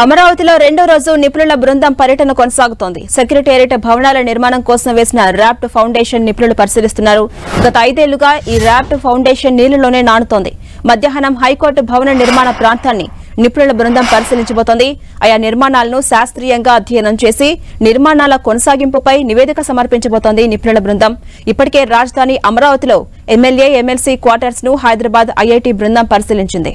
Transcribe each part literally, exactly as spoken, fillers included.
అమరావతిలో రెండో రోజు నిపుణుల బృందం పర్యటన కొనసాగుతోంది. సెక్రటేరియట్ భవనాల నిర్మాణం కోసం వేసిన ర్యాప్ట్ ఫౌండేషన్ నిపుణులు పరిశీలిస్తున్నారు. గత ఐదేళ్లుగా ఈ ర్యాప్ట్ ఫౌండేషన్ నీళ్లలోనే నానుతోంది. మధ్యాహ్నం హైకోర్టు భవన నిర్మాణ ప్రాంతాన్ని నిపుణుల బృందం పరిశీలించబోతోంది. ఆయా నిర్మాణాలను శాస్త్రీయంగా అధ్యయనం చేసి నిర్మాణాల కొనసాగింపుపై నివేదిక సమర్పించబోతోంది నిపుణుల బృందం. ఇప్పటికే రాజధాని అమరావతిలో ఎమ్మెల్యే ఎమ్మెల్సీ క్వార్టర్స్ ను హైదరాబాద్ ఐఐటీ బృందం పరిశీలించింది.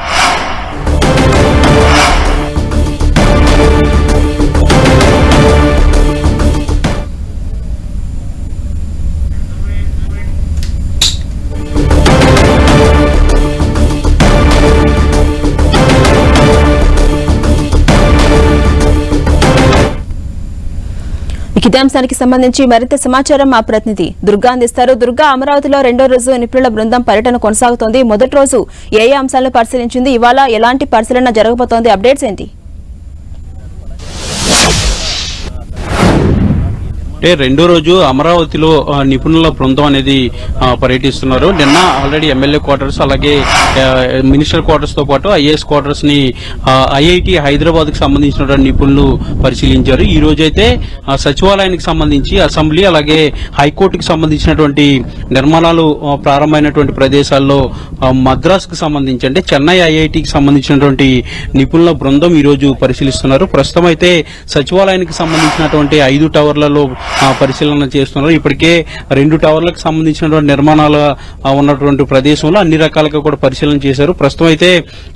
ఇదే అంశానికి సంబంధించి మరింత సమాచారం మా ప్రతినిధి దుర్గా అందిస్తారు. దుర్గా, అమరావతిలో రెండో రోజు నిపుణుల బృందం పర్యటన కొనసాగుతోంది. మొదటి రోజు ఏ ఏ అంశాలను పరిశీలించింది? ఇవాళ ఎలాంటి పరిశీలన జరగబోతోంది? అప్డేట్స్ ఏంటి? అంటే రెండో రోజు అమరావతిలో నిపుణుల బృందం అనేది పర్యటిస్తున్నారు. నిన్న ఆల్రెడీ ఎమ్మెల్యే క్వార్టర్స్ అలాగే మినిస్టర్ క్వార్టర్స్ తో పాటు ఐఏఎస్ క్వార్టర్స్ ని ఐఐటి హైదరాబాద్ కు సంబంధించినటువంటి నిపుణులు పరిశీలించారు. ఈ రోజైతే సచివాలయానికి సంబంధించి అసెంబ్లీ అలాగే హైకోర్టుకు సంబంధించినటువంటి నిర్మాణాలు ప్రారంభమైనటువంటి ప్రదేశాల్లో మద్రాసుకు సంబంధించి అంటే చెన్నై ఐఐటికి సంబంధించినటువంటి నిపుణుల బృందం ఈ రోజు పరిశీలిస్తున్నారు. ప్రస్తుతం అయితే సచివాలయానికి సంబంధించినటువంటి ఐదు టవర్లలో పరిశీలన చేస్తున్నారు. ఇప్పటికే రెండు టవర్లకు సంబంధించినటువంటి నిర్మాణాలు ఉన్నటువంటి ప్రదేశంలో అన్ని రకాలుగా కూడా పరిశీలన చేశారు. ప్రస్తుతం అయితే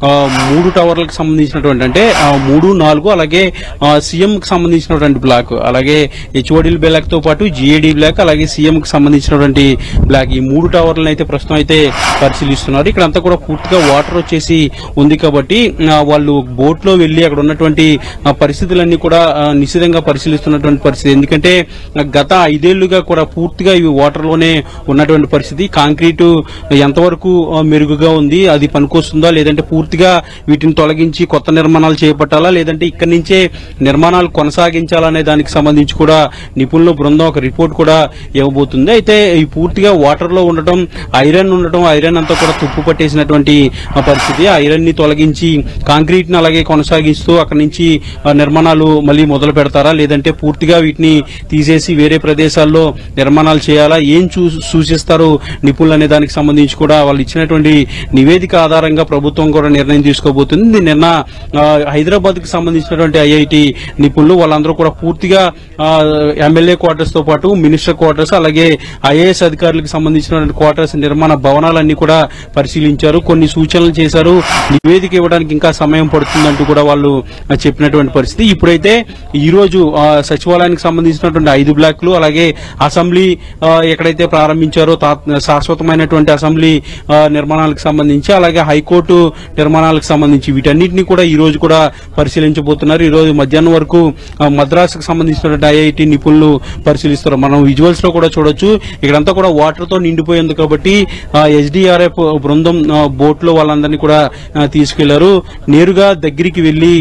మూడు టవర్లకు సంబంధించినటువంటి అంటే మూడు నాలుగు అలాగే సీఎం కి సంబంధించినటువంటి బ్లాక్ అలాగే హెచ్ఓడి బ్లాక్ తో పాటు జిఏడి బ్లాక్ అలాగే సీఎం కి సంబంధించినటువంటి బ్లాక్ ఈ మూడు టవర్లను అయితే ప్రస్తుతం అయితే పరిశీలిస్తున్నారు. ఇక్కడ అంతా కూడా పూర్తిగా వాటర్ వచ్చేసి ఉంది కాబట్టి వాళ్ళు బోట్ లో వెళ్లి అక్కడ ఉన్నటువంటి పరిస్థితులన్నీ కూడా నిశితంగా పరిశీలిస్తున్నటువంటి పరిస్థితి. ఎందుకంటే గత ఐదేళ్లుగా కూడా పూర్తిగా ఇవి వాటర్ లోనే ఉన్నటువంటి పరిస్థితి. కాంక్రీటు ఎంతవరకు మెరుగుగా ఉంది, అది పనికొస్తుందా లేదంటే పూర్తిగా వీటిని తొలగించి కొత్త నిర్మాణాలు చేపట్టాలా లేదంటే ఇక్కడి నుంచే నిర్మాణాలు కొనసాగించాలనే దానికి సంబంధించి కూడా నిపుణుల బృందం ఒక రిపోర్ట్ కూడా ఇవ్వబోతుంది. అయితే ఈ పూర్తిగా వాటర్ లో ఉండటం ఐరన్ ఉండటం ఐరన్ అంతా కూడా తుప్పు పట్టేసినటువంటి పరిస్థితి. ఐరన్ ని తొలగించి కాంక్రీట్ ని అలాగే కొనసాగిస్తూ అక్కడి నుంచి నిర్మాణాలు మళ్ళీ మొదలు పెడతారా లేదంటే పూర్తిగా వీటిని తీసేసి వేరే ప్రదేశాల్లో నిర్మాణాలు చేయాలా, ఏం సూచిస్తారు నిపుణులు అనే దానికి సంబంధించి కూడా వాళ్ళు ఇచ్చినటువంటి నివేదిక ఆధారంగా ప్రభుత్వం కూడా నిర్ణయం తీసుకోబోతుంది. నిన్న హైదరాబాద్ కి సంబంధించినటువంటి ఐఐటి నిపుణులు వాళ్ళందరూ కూడా పూర్తిగా ఎమ్మెల్యే క్వార్టర్స్ తో పాటు మినిస్టర్ క్వార్టర్స్ అలాగే ఐఏఎస్ అధికారులకు సంబంధించినటువంటి క్వార్టర్స్ నిర్మాణ భవనాలన్నీ కూడా పరిశీలించారు. కొన్ని సూచనలు చేశారు. నివేదిక ఇవ్వడానికి ఇంకా సమయం పడుతుందంటూ కూడా వాళ్ళు చెప్పినటువంటి పరిస్థితి. ఇప్పుడైతే ఈ రోజు సచివాలయానికి సంబంధించినటువంటి ఐదు బ్లాక్లు అలాగే అసెంబ్లీ ఎక్కడైతే ప్రారంభించారో శాశ్వతమైనటువంటి అసెంబ్లీ నిర్మాణాలకు సంబంధించి అలాగే హైకోర్టు నిర్మాణాలకు సంబంధించి వీటన్నిటిని కూడా ఈ రోజు కూడా పరిశీలించబోతున్నారు. ఈ రోజు మధ్యాహ్నం వరకు మద్రాసుకు సంబంధించినటువంటి ఐఐటి నిపుణులు పరిశీలిస్తారు. మనం విజువల్స్ లో కూడా చూడొచ్చు. ఇక్కడంతా కూడా వాటర్ తో నిండిపోయింది కాబట్టి ఎస్డీఆర్ఎఫ్ బృందం బోట్ లో వాళ్ళందరినీ కూడా తీసుకెళ్లారు. నేరుగా దగ్గరికి వెళ్లి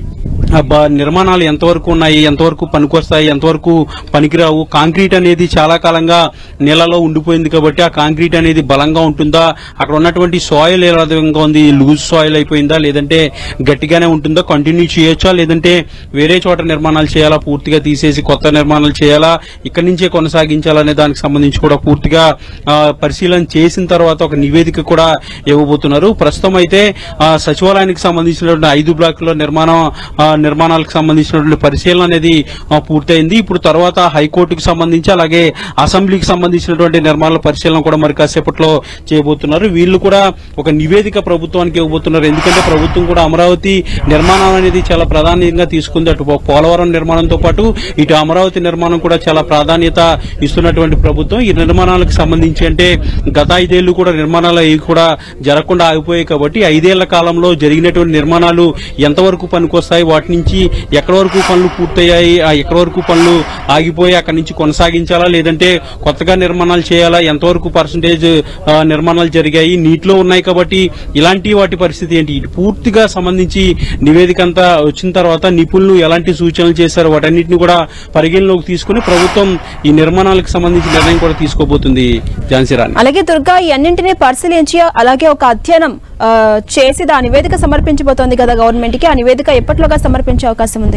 నిర్మాణాలు ఎంతవరకు ఉన్నాయి, ఎంతవరకు పనికొస్తాయి, ఎంతవరకు పనికిరావు, కాంక్రీట్ అనేది చాలా కాలంగా నీళ్లలో ఉండిపోయింది కాబట్టి ఆ కాంక్రీట్ అనేది బలంగా ఉంటుందా, అక్కడ ఉన్నటువంటి సాయిల్ ఏ విధంగా ఉంది, లూజ్ సాయిల్ అయిపోయిందా లేదంటే గట్టిగానే ఉంటుందా, కంటిన్యూ చేయొచ్చా లేదంటే వేరే చోట నిర్మాణాలు చేయాలా, పూర్తిగా తీసేసి కొత్త నిర్మాణాలు చేయాలా, ఇక్కడి నుంచే కొనసాగించాలనే దానికి సంబంధించి కూడా పూర్తిగా పరిశీలన చేసిన తర్వాత ఒక నివేదిక కూడా ఇవ్వబోతున్నారు. ప్రస్తుతం అయితే సచివాలయానికి సంబంధించినటువంటి ఐదు బ్లాకుల నిర్మాణం నిర్మాణాలకు సంబంధించినటువంటి పరిశీలన అనేది పూర్తయింది. ఇప్పుడు తర్వాత హైకోర్టుకు సంబంధించి అలాగే అసెంబ్లీకి సంబంధించినటువంటి నిర్మాణాల పరిశీలన కూడా మరి కాసేపట్లో చేయబోతున్నారు. వీళ్ళు కూడా ఒక నివేదిక ప్రభుత్వానికి ఇవ్వబోతున్నారు. ఎందుకంటే ప్రభుత్వం కూడా అమరావతి నిర్మాణం అనేది చాలా ప్రాధాన్యంగా తీసుకుంది. అటు పోలవరం నిర్మాణంతో పాటు ఇటు అమరావతి నిర్మాణం కూడా చాలా ప్రాధాన్యత ఇస్తున్నటువంటి ప్రభుత్వం. ఈ నిర్మాణాలకు సంబంధించి అంటే గత ఐదేళ్లు కూడా నిర్మాణాలు అవి కూడా జరగకుండా ఆగిపోయాయి కాబట్టి ఐదేళ్ల కాలంలో జరిగినటువంటి నిర్మాణాలు ఎంతవరకు పనికొస్తాయి, వాటి నుంచి ఎక్కడి వరకు పనులు పూర్తయ్యాయి, ఆ ఎక్కడి వరకు పనులు ఆగిపోయి అక్కడి నుంచి కొనసాగించాలా లేదంటే కొత్తగా నిర్మాణాలు చేయాలా, ఎంతవరకు పర్సంటేజ్ నిర్మాణాలు జరిగాయి, నీటిలో ఉన్నాయి కాబట్టి ఇలాంటి వాటి పరిస్థితి ఏంటి, పూర్తిగా సంబంధించి నివేదిక అంతా వచ్చిన తర్వాత నిపుణులు ఎలాంటి సూచనలు చేశారు వాటన్నిటిని కూడా పరిగణలోకి తీసుకుని ప్రభుత్వం ఈ నిర్మాణాలకు సంబంధించి నిర్ణయం కూడా తీసుకోబోతుంది. ఝాన్సీ రాణి. అలాగే దుర్గా ఈ అన్నింటినీ పరిశీలించి అలాగే ఒక అధ్యయనం చేసి ఆ నివేదిక సమర్పించబోతోంది కదా గవర్నమెంట్ కి. ఆ నివేదిక ఎప్పటిలోగా సమర్పించే అవకాశం ఉంది?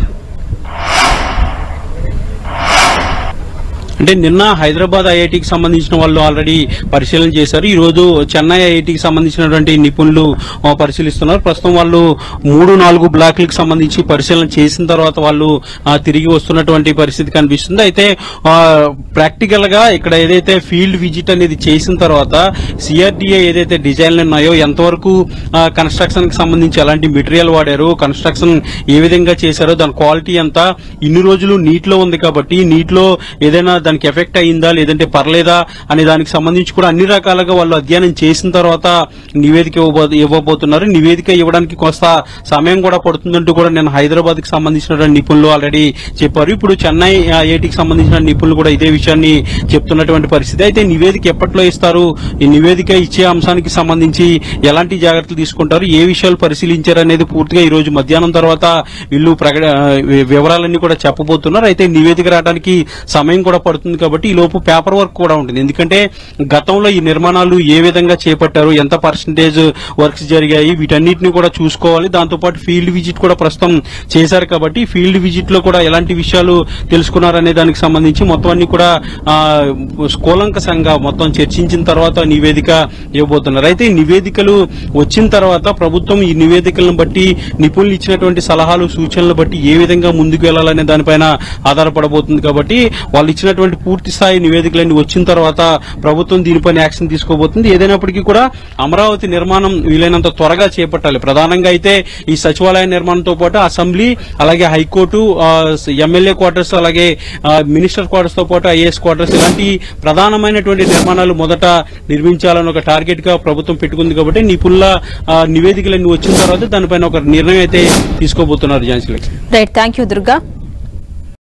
అంటే నిన్న హైదరాబాద్ ఐఐటికి సంబంధించిన వాళ్ళు ఆల్రెడీ పరిశీలన చేశారు. ఈ రోజు చెన్నై ఐఐటికి సంబంధించినటువంటి నిపుణులు పరిశీలిస్తున్నారు. ప్రస్తుతం వాళ్ళు మూడు నాలుగు బ్లాక్లకు సంబంధించి పరిశీలన చేసిన తర్వాత వాళ్ళు తిరిగి వస్తున్నటువంటి పరిస్థితి కనిపిస్తుంది. అయితే ప్రాక్టికల్ గా ఇక్కడ ఏదైతే ఫీల్డ్ విజిట్ అనేది చేసిన తర్వాత సిఆర్డీఏ ఏదైతే డిజైన్లు ఉన్నాయో ఎంతవరకు కన్స్ట్రక్షన్ కి సంబంధించి ఎలాంటి మెటీరియల్ వాడారు, కన్స్ట్రక్షన్ ఏ విధంగా చేశారో, దాని క్వాలిటీ అంతా ఇన్ని రోజులు నీటిలో ఉంది కాబట్టి నీటిలో ఏదైనా దానికి ఎఫెక్ట్ అయిందా లేదంటే పర్లేదా అనే దానికి సంబంధించి కూడా అన్ని రకాలుగా వాళ్ళు అధ్యయనం చేసిన తర్వాత నివేదిక ఇవ్వబోతున్నారు. నివేదిక ఇవ్వడానికి కొంత సమయం కూడా పడుతుందంటూ కూడా నేను హైదరాబాద్ కి సంబంధించిన నిపుణులు ఆల్రెడీ చెప్పారు. ఇప్పుడు చెన్నై ఐఐటికి సంబంధించిన నిపుణులు కూడా ఇదే విషయాన్ని చెప్తున్నటువంటి పరిస్థితి. అయితే నివేదిక ఎప్పట్లో ఇస్తారు, ఈ నివేదిక ఇచ్చే అంశానికి సంబంధించి ఎలాంటి జాగ్రత్తలు తీసుకుంటారు, ఏ విషయాలు పరిశీలించారు అనేది పూర్తిగా ఈ రోజు మధ్యాహ్నం తర్వాత వీళ్ళు వివరాలన్నీ కూడా చెప్పబోతున్నారు. అయితే నివేదిక రావడానికి సమయం కూడా పడుతుంది కాబట్టి ఈ లోపు పేపర్ వర్క్ కూడా ఉంటుంది. ఎందుకంటే గతంలో ఈ నిర్మాణాలు ఏ విధంగా చేపట్టారు, ఎంత పర్సంటేజ్ వర్క్స్ జరిగాయి, వీటన్నిటిని కూడా చూసుకోవాలి. దాంతోపాటు ఫీల్డ్ విజిట్ కూడా ప్రస్తుతం చేశారు కాబట్టి ఫీల్డ్ విజిట్ లో కూడా ఎలాంటి విషయాలు తెలుసుకున్నారనే దానికి సంబంధించి మొత్తం అన్ని కూడా కూలంకషంగా మొత్తం చర్చించిన తర్వాత నివేదిక ఇవ్వబోతున్నారు. అయితే ఈ నివేదికలు వచ్చిన తర్వాత ప్రభుత్వం ఈ నివేదికలను బట్టి నిపుణులు ఇచ్చినటువంటి సలహాలు సూచనలు బట్టి ఏ విధంగా ముందుకు వెళ్లాలనే దానిపైన ఆధారపడబోతుంది. కాబట్టి వాళ్ళు ఇచ్చినటువంటి పూర్తి స్థాయి నివేదికలన్నీ వచ్చిన తర్వాత ప్రభుత్వం దీనిపైన యాక్షన్ తీసుకోబోతుంది. ఏదైనప్పటికీ కూడా అమరావతి నిర్మాణం వీలైనంత త్వరగా చేపట్టాలి. ప్రధానంగా అయితే ఈ సచివాలయ నిర్మాణంతో పాటు అసెంబ్లీ, అలాగే హైకోర్టు, ఎమ్మెల్యే క్వార్టర్స్, అలాగే మినిస్టర్ క్వార్టర్స్ తో పాటు ఐఏఎస్ క్వార్టర్స్ ఇలాంటి ప్రధానమైనటువంటి నిర్మాణాలు మొదట నిర్మించాలని ఒక టార్గెట్ గా ప్రభుత్వం పెట్టుకుంది. కాబట్టి నిపుణుల నివేదికలన్నీ వచ్చిన తర్వాత దానిపైన ఒక నిర్ణయం అయితే తీసుకోబోతున్నారు. Jhansi Lakshmi. Right, thank you Durga.